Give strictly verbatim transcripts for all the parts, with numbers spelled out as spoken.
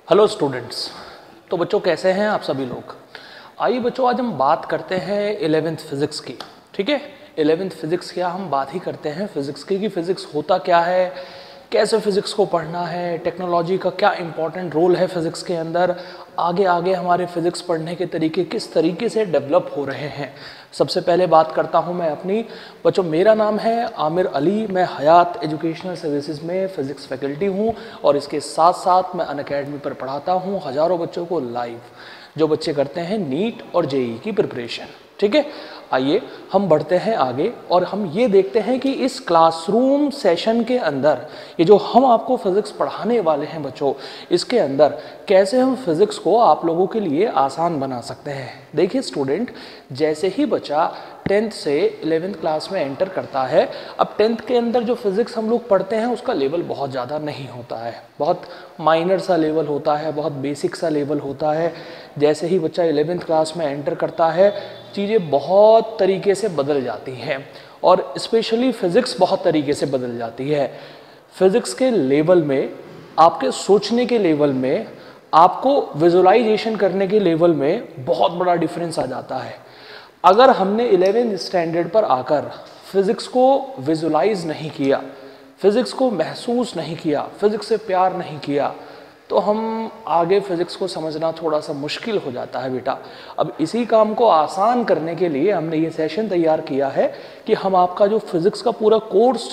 Hello students. तो बच्चों कैसे हैं आप सभी लोग। आइए बच्चों, आज हम बात करते हैं इलेवेंथ फिजिक्स की। ठीक है, इलेवेंथ फिजिक्स क्या हम बात ही करते हैं फिजिक्स की कि फिजिक्स होता क्या है, कैसे फिजिक्स को पढ़ना है, टेक्नोलॉजी का क्या इंपॉर्टेंट रोल है फिजिक्स के अंदर, आगे आगे हमारे फिजिक्स पढ़ने के तरीके किस तरीके से डेवलप हो रहे हैं। सबसे पहले बात करता हूं मैं अपनी। बच्चों मेरा नाम है आमिर अली, मैं हयात एजुकेशनल सर्विसेज में फ़िज़िक्स फैकल्टी हूं और इसके साथ साथ मैं अनअकैडमी पर पढ़ाता हूं हज़ारों बच्चों को लाइव, जो बच्चे करते हैं नीट और जेई की प्रिपरेशन। ठीक है, आइए हम बढ़ते हैं आगे और हम ये देखते हैं कि इस क्लासरूम सेशन के अंदर ये जो हम आपको फिज़िक्स पढ़ाने वाले हैं बच्चों, इसके अंदर कैसे हम फिज़िक्स को आप लोगों के लिए आसान बना सकते हैं। देखिए स्टूडेंट, जैसे ही बच्चा टेंथ से इलेवेंथ क्लास में एंटर करता है, अब टेंथ के अंदर जो फिज़िक्स हम लोग पढ़ते हैं उसका लेवल बहुत ज़्यादा नहीं होता है, बहुत माइनर सा लेवल होता है, बहुत बेसिक सा लेवल होता है। जैसे ही बच्चा इलेवेंथ क्लास में एंटर करता है, चीज़ें बहुत तरीके से बदल जाती हैं और स्पेशली फ़िज़िक्स बहुत तरीके से बदल जाती है। फ़िज़िक्स के लेवल में, आपके सोचने के लेवल में, आपको विजुलाइजेशन करने के लेवल में बहुत बड़ा डिफरेंस आ जाता है। अगर हमने इलेवेंथ स्टैंडर्ड पर आकर फिज़िक्स को विजुलाइज नहीं किया, फिज़िक्स को महसूस नहीं किया, फिज़िक्स से प्यार नहीं किया, तो हम आगे फिज़िक्स को समझना थोड़ा सा मुश्किल हो जाता है बेटा। अब इसी काम को आसान करने के लिए हमने ये सेशन तैयार किया है कि हम आपका जो फिज़िक्स का पूरा कोर्स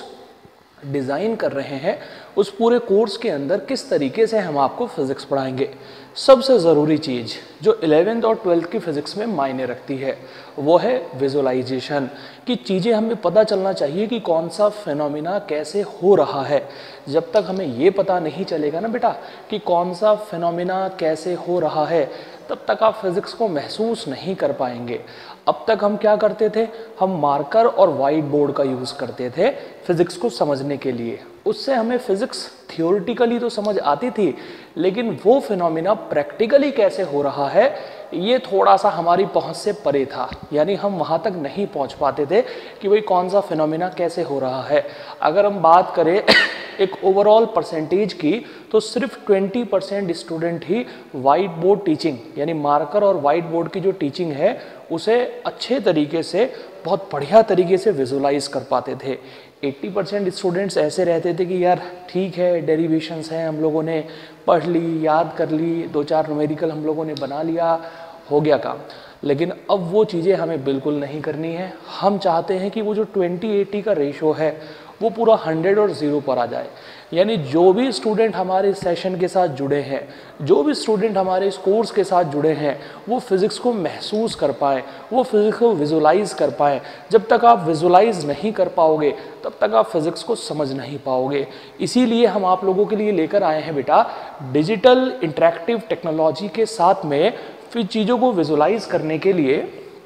डिज़ाइन कर रहे हैं, उस पूरे कोर्स के अंदर किस तरीके से हम आपको फिज़िक्स पढ़ाएंगे। सबसे ज़रूरी चीज़ जो इलेवेंथ और ट्वेल्थ की फ़िज़िक्स में मायने रखती है वो है विजुलाइजेशन की चीज़ें। हमें पता चलना चाहिए कि कौन सा फिनोमिना कैसे हो रहा है। जब तक हमें ये पता नहीं चलेगा ना बेटा कि कौन सा फिनोमिना कैसे हो रहा है, तब तक आप फिज़िक्स को महसूस नहीं कर पाएंगे। अब तक हम क्या करते थे, हम मार्कर और वाइट बोर्ड का यूज़ करते थे फिज़िक्स को समझने के लिए। उससे हमें फ़िज़िक्स थियोरिटिकली तो समझ आती थी, लेकिन वो फिनोमिना प्रैक्टिकली कैसे हो रहा है ये थोड़ा सा हमारी पहुंच से परे था। यानी हम वहाँ तक नहीं पहुँच पाते थे कि भाई कौन सा फिनोमिना कैसे हो रहा है। अगर हम बात करें एक ओवरऑल परसेंटेज की, तो सिर्फ बीस परसेंट स्टूडेंट ही वाइट बोर्ड टीचिंग यानी मार्कर और वाइट बोर्ड की जो टीचिंग है उसे अच्छे तरीके से, बहुत बढ़िया तरीके से विजुलाइज कर पाते थे। अस्सी परसेंट स्टूडेंट्स ऐसे रहते थे कि यार ठीक है, डेरिवेशंस हैं, हम लोगों ने पढ़ ली, याद कर ली, दो चार न्यूमेरिकल हम लोगों ने बना लिया, हो गया काम। लेकिन अब वो चीज़ें हमें बिल्कुल नहीं करनी है। हम चाहते हैं कि वो जो ट्वेंटी एटी का रेशो है वो पूरा हंड्रेड और ज़ीरो पर आ जाए। यानी जो भी स्टूडेंट हमारे इस सेशन के साथ जुड़े हैं, जो भी स्टूडेंट हमारे इस कोर्स के साथ जुड़े हैं, वो फिज़िक्स को महसूस कर पाएँ, वो फिज़िक्स को विजुलाइज कर पाएँ। जब तक आप विजुलाइज नहीं कर पाओगे तब तक आप फिज़िक्स को समझ नहीं पाओगे। इसीलिए हम आप लोगों के लिए लेकर आए हैं बेटा डिजिटल इंटरेक्टिव टेक्नोलॉजी के साथ में फिर चीज़ों को विजुलाइज करने के लिए।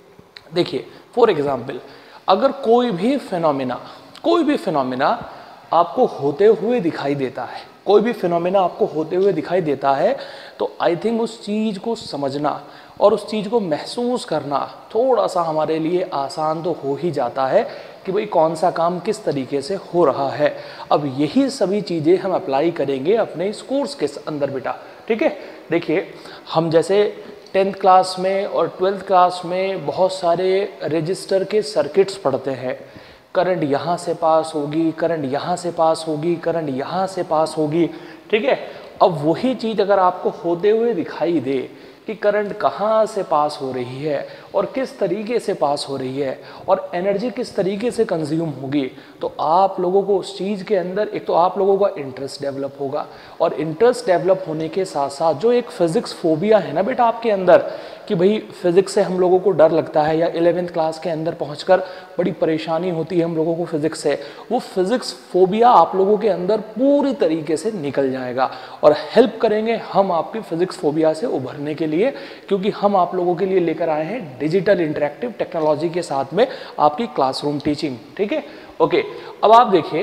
देखिए फॉर एग्जाम्पल, अगर कोई भी फिनोमिना कोई भी फिनोमिना आपको होते हुए दिखाई देता है, कोई भी फिनोमिना आपको होते हुए दिखाई देता है, तो आई थिंक उस चीज़ को समझना और उस चीज़ को महसूस करना थोड़ा सा हमारे लिए आसान तो हो ही जाता है कि भाई कौन सा काम किस तरीके से हो रहा है। अब यही सभी चीज़ें हम अप्लाई करेंगे अपने इस कोर्स के अंदर बेटा। ठीक है, देखिए हम जैसे टेंथ क्लास में और ट्वेल्थ क्लास में बहुत सारे रजिस्टर के सर्किट्स पढ़ते हैं। करंट यहाँ से पास होगी, करंट यहाँ से पास होगी, करंट यहाँ से पास होगी। ठीक है, अब वही चीज़ अगर आपको होते हुए दिखाई दे कि करंट कहाँ से पास हो रही है और किस तरीके से पास हो रही है और एनर्जी किस तरीके से कंज्यूम होगी, तो आप लोगों को उस चीज़ के अंदर एक तो आप लोगों का इंटरेस्ट डेवलप होगा। और इंटरेस्ट डेवलप होने के साथ साथ जो एक फिज़िक्स फोबिया है ना बेटा आपके अंदर कि भाई फिज़िक्स से हम लोगों को डर लगता है या इलेवेंथ क्लास के अंदर पहुंचकर बड़ी परेशानी होती है हम लोगों को फिज़िक्स से, वो फिज़िक्स फोबिया आप लोगों के अंदर पूरी तरीके से निकल जाएगा और हेल्प करेंगे हम आपकी फिज़िक्स फोबिया से उभरने के लिए, क्योंकि हम आप लोगों के लिए लेकर आए हैं डिजिटल इंटरेक्टिव टेक्नोलॉजी के साथ में आपकी क्लासरूम टीचिंग। ठीक है, ओके। अब आप देखिए,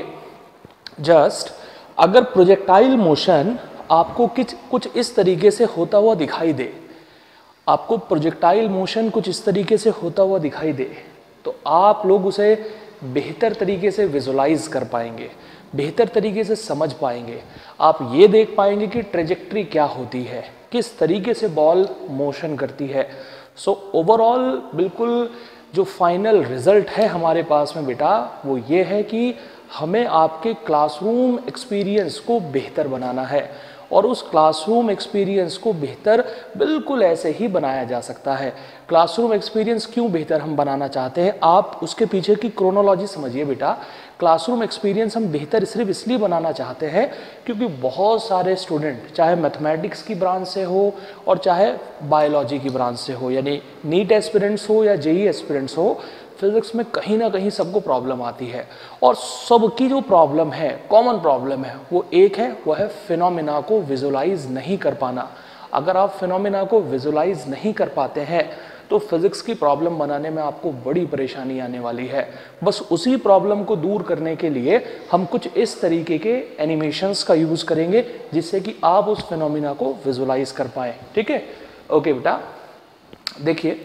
जस्ट अगर प्रोजेक्टाइल मोशन आपको कुछ कुछ इस तरीके से होता हुआ दिखाई दे, आपको प्रोजेक्टाइल मोशन कुछ इस तरीके से होता हुआ दिखाई दे, तो आप लोग उसे बेहतर तरीके से विजुलाइज कर पाएंगे, बेहतर तरीके से समझ पाएंगे। आप ये देख पाएंगे कि ट्रेजेक्ट्री क्या होती है, किस तरीके से बॉल मोशन करती है। सो ओवरऑल बिल्कुल जो फाइनल रिजल्ट है हमारे पास में बेटा वो ये है कि हमें आपके क्लासरूम एक्सपीरियंस को बेहतर बनाना है, और उस क्लासरूम एक्सपीरियंस को बेहतर बिल्कुल ऐसे ही बनाया जा सकता है। क्लासरूम एक्सपीरियंस क्यों बेहतर हम बनाना चाहते हैं, आप उसके पीछे की क्रोनोलॉजी समझिए बेटा। क्लासरूम एक्सपीरियंस हम बेहतर सिर्फ इसलिए बनाना चाहते हैं क्योंकि बहुत सारे स्टूडेंट, चाहे मैथमेटिक्स की ब्रांच से हो और चाहे बायोलॉजी की ब्रांच से हो, यानी नीट एस्पिरेंट्स हो या जेई एस्पिरेंट्स हो, फिजिक्स में कहीं ना कहीं सबको प्रॉब्लम आती है। और सबकी जो प्रॉब्लम है, कॉमन प्रॉब्लम है, वो एक है, वो है फिनोमिना को विजुलाइज नहीं कर पाना। अगर आप फिनोमिना को विजुलाइज नहीं कर पाते हैं तो फिजिक्स की प्रॉब्लम बनाने में आपको बड़ी परेशानी आने वाली है। बस उसी प्रॉब्लम को दूर करने के लिए हम कुछ इस तरीके के एनिमेशंस का यूज करेंगे जिससे कि आप उस फिनोमिना को विजुलाइज कर पाए। ठीक है, ओके बेटा, देखिए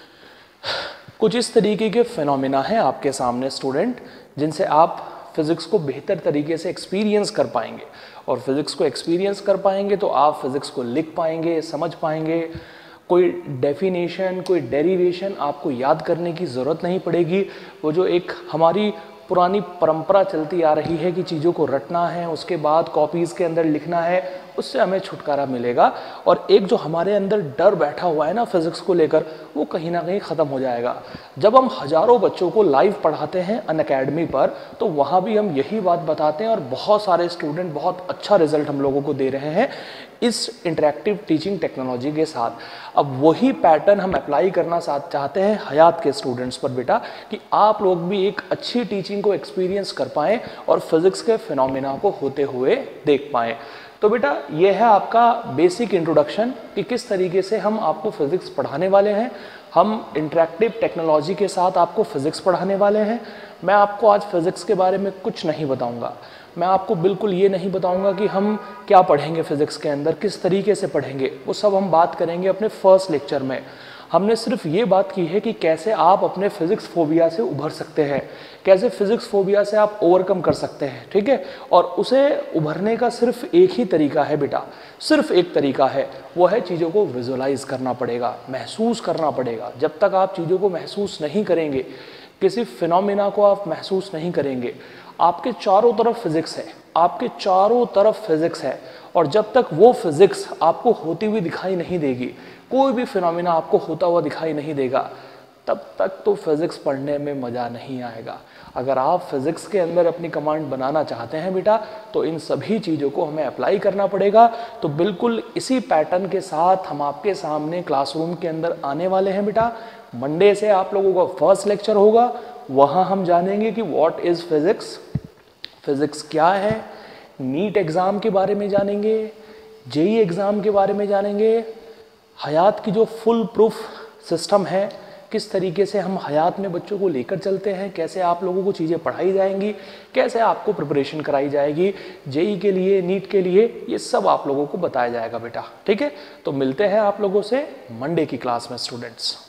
कुछ इस तरीके के फिनोमिना हैं आपके सामने स्टूडेंट, जिनसे आप फिजिक्स को बेहतर तरीके से एक्सपीरियंस कर पाएंगे, और फिजिक्स को एक्सपीरियंस कर पाएंगे तो आप फिजिक्स को लिख पाएंगे, समझ पाएंगे। कोई डेफिनेशन, कोई डेरिवेशन आपको याद करने की ज़रूरत नहीं पड़ेगी। वो जो एक हमारी पुरानी परंपरा चलती आ रही है कि चीज़ों को रटना है, उसके बाद कॉपीज़ के अंदर लिखना है, उससे हमें छुटकारा मिलेगा। और एक जो हमारे अंदर डर बैठा हुआ है ना फिजिक्स को लेकर, वो कहीं ना कहीं ख़त्म हो जाएगा। जब हम हज़ारों बच्चों को लाइव पढ़ाते हैं अनअकैडमी पर, तो वहाँ भी हम यही बात बताते हैं, और बहुत सारे स्टूडेंट बहुत अच्छा रिजल्ट हम लोगों को दे रहे हैं इस इंटरेक्टिव टीचिंग टेक्नोलॉजी के साथ। अब वही पैटर्न हम अप्लाई करना चाहते हैं हयात के स्टूडेंट्स पर बेटा, कि आप लोग भी एक अच्छी टीचिंग को एक्सपीरियंस कर पाएँ और फिजिक्स के फिनोमिना को होते हुए देख पाएँ। तो बेटा ये है आपका बेसिक इंट्रोडक्शन कि किस तरीके से हम आपको फिजिक्स पढ़ाने वाले हैं। हम इंटरेक्टिव टेक्नोलॉजी के साथ आपको फिजिक्स पढ़ाने वाले हैं। मैं आपको आज फिजिक्स के बारे में कुछ नहीं बताऊंगा। मैं आपको बिल्कुल ये नहीं बताऊंगा कि हम क्या पढ़ेंगे फिजिक्स के अंदर, किस तरीके से पढ़ेंगे, वो सब हम बात करेंगे अपने फर्स्ट लेक्चर में। हमने सिर्फ ये बात की है कि कैसे आप अपने फिजिक्स फोबिया से उभर सकते हैं, कैसे फिजिक्स फोबिया से आप ओवरकम कर सकते हैं। ठीक है, और उसे उभरने का सिर्फ एक ही तरीका है बेटा, सिर्फ एक तरीका है, वो है चीज़ों को विजुलाइज करना पड़ेगा, महसूस करना पड़ेगा। जब तक आप चीज़ों को महसूस नहीं करेंगे, किसी फिनोमिना को आप महसूस नहीं करेंगे, आपके चारों तरफ फिजिक्स है, आपके चारों तरफ फिजिक्स है, और जब तक वो फिजिक्स आपको होती हुई दिखाई नहीं देगी, कोई भी फिनोमिना आपको होता हुआ दिखाई नहीं देगा, तब तक तो फिजिक्स पढ़ने में मज़ा नहीं आएगा। अगर आप फिजिक्स के अंदर अपनी कमांड बनाना चाहते हैं बेटा, तो इन सभी चीज़ों को हमें अप्लाई करना पड़ेगा। तो बिल्कुल इसी पैटर्न के साथ हम आपके सामने क्लासरूम के अंदर आने वाले हैं बेटा। मंडे से आप लोगों का फर्स्ट लेक्चर होगा, वहाँ हम जानेंगे कि व्हाट इज़ फिज़िक्स, फिज़िक्स क्या है, नीट एग्ज़ाम के बारे में जानेंगे, जेई एग्ज़ाम के बारे में जानेंगे, हयात की जो फुल प्रूफ सिस्टम है, किस तरीके से हम हयात में बच्चों को लेकर चलते हैं, कैसे आप लोगों को चीज़ें पढ़ाई जाएंगी, कैसे आपको प्रिपरेशन कराई जाएगी जेई के लिए, नीट के लिए, ये सब आप लोगों को बताया जाएगा बेटा। ठीक है, तो मिलते हैं आप लोगों से मंडे की क्लास में स्टूडेंट्स।